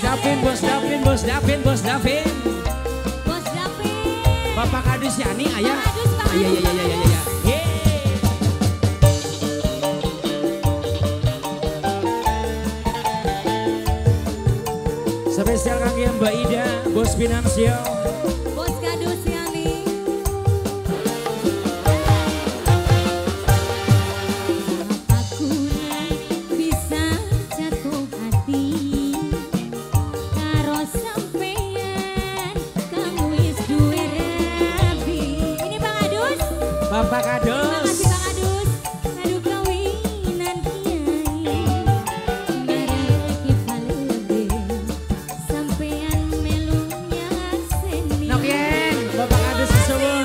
Davin, Bos Davin, Bos Davin, Bos Davin. Bos Davin. Bapak Kadus Yani, ayah. Pak Kadus, Pak Kadus. Spesial kaki Mbak Ida, Bos Finansial. Bos Kadus Yani. Aku bisa jatuh hati karo sampeyan kamu wis duwe rabi. Ini Bang Adus. Bapak Kadus. Terima kasih Bang Adus. Kado kawinan kiai. Ngareki palebe sampeyan melu nyakseni. Nokien, Bapak Kadus suwun.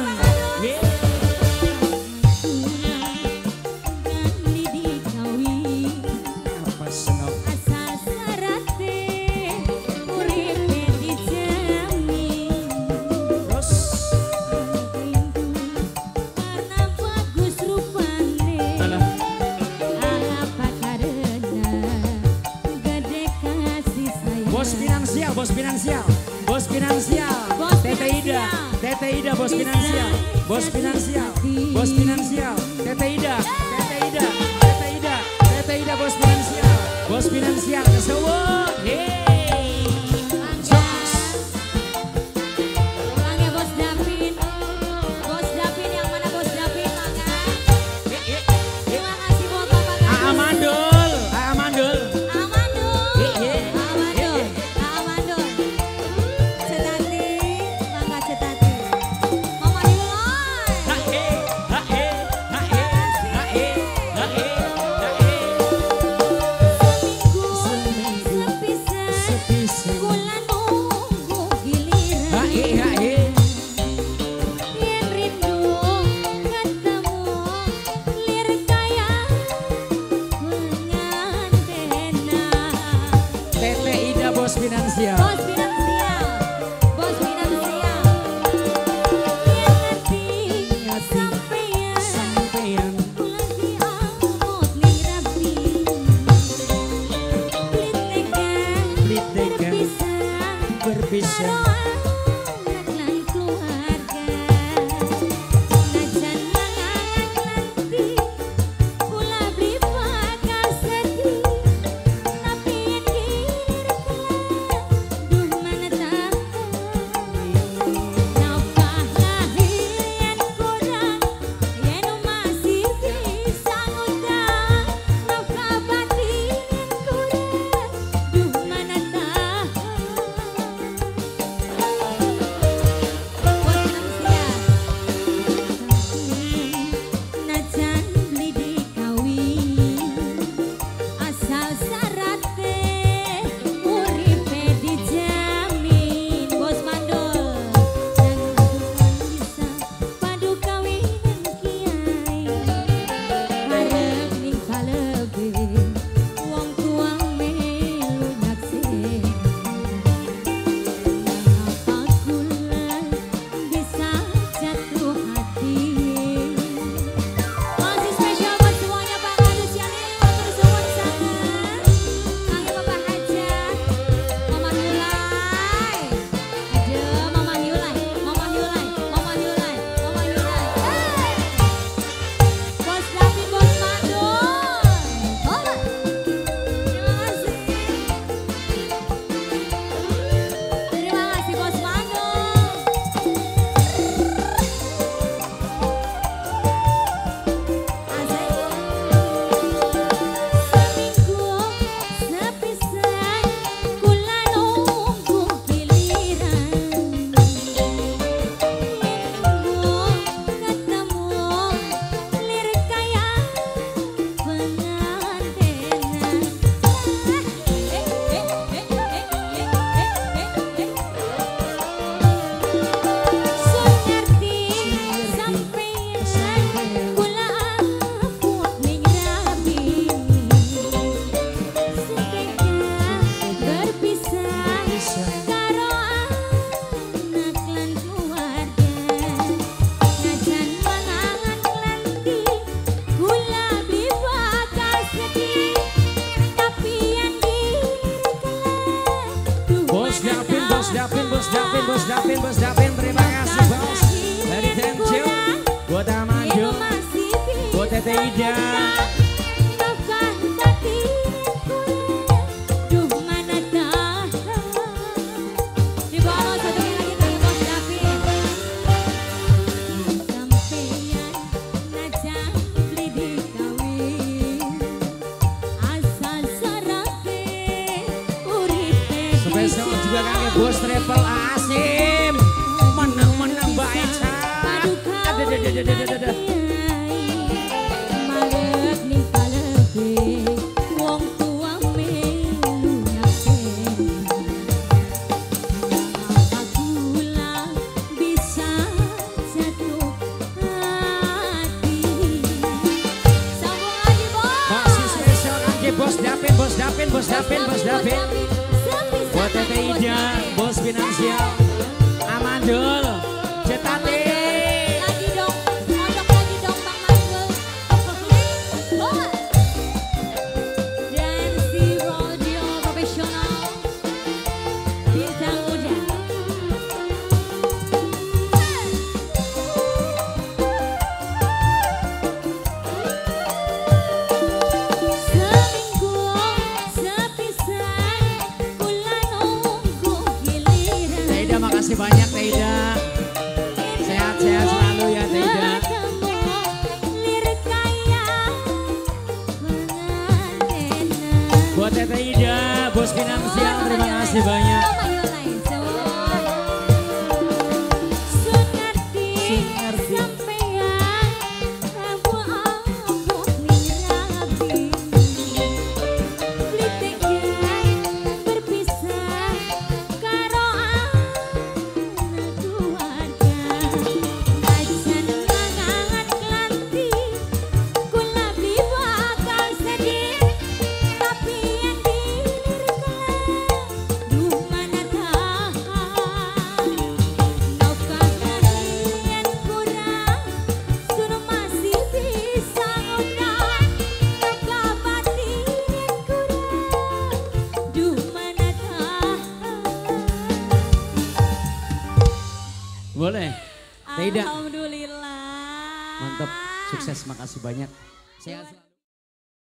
Ganti dikawin. Apa senok? Asal sarate uripe dijamin. Terus Karena bagus rupane. alah, Apa karena gede kasih sayang. Bos Finansial, Bos Finansial. Bos Finansial. Bos Tete Ida, Finansial. Tete Ida, Bos Finansial. Bos Finansial. Bos Finansial. Tete Ida, Tete Ida, Tete Ida, Tete Ida, Bos Finansial. Bos Finansial suwun. Mangga Bos Davin. Bos Davin yang mana Bos Davin mangga. Terima kasih buat Bapak Kadus. Amandul, Amandul. Amandul. Amandul. Amandul. Cetati. Mangga cetati. Mama Diloy. Hae, hae, hae, hae, hae, hae. Seminggu sepisah. Sepisah. Kula nunggu giliran. Hae, hae. Yen rindu ketemu lir kaya pengantena. Tete Ida, Bos Finansial. Bos Finansial, Bos Finansial. Yen ngerti sampeyan Sampeyan lagi amot ning rabi. Blit tega berpisah berpisah. anak lan keluarga. Najan mangan nanti kula beli bakal sedih. Tapi yen kilir Bos Dapin, Bos Dapin, Bos Dapin, Bos Dapin. Terima kasih bos. Dari Tensil, buat Amando, buat Tete Ida. Spesial juga kakek Bos Travel Asim. Menang-menang baik cah. Ada. Bos Dapin, Bos Dapin, Bos Dapin, Bos Dapin. Buat Tete Ida, Bos Finansial, Amandul, Cetate. Lagi dong, mondok lagi dong Bang Mandul. Dan si radio profesional bintang muda. Makasih banyak Teida. Sehat-sehat selalu ya Teida. Buat Tete Ida, Bos Finansial, terima kasih banyak. Boleh, Teida. Alhamdulillah. Mantap, sukses, makasih banyak. Sehat.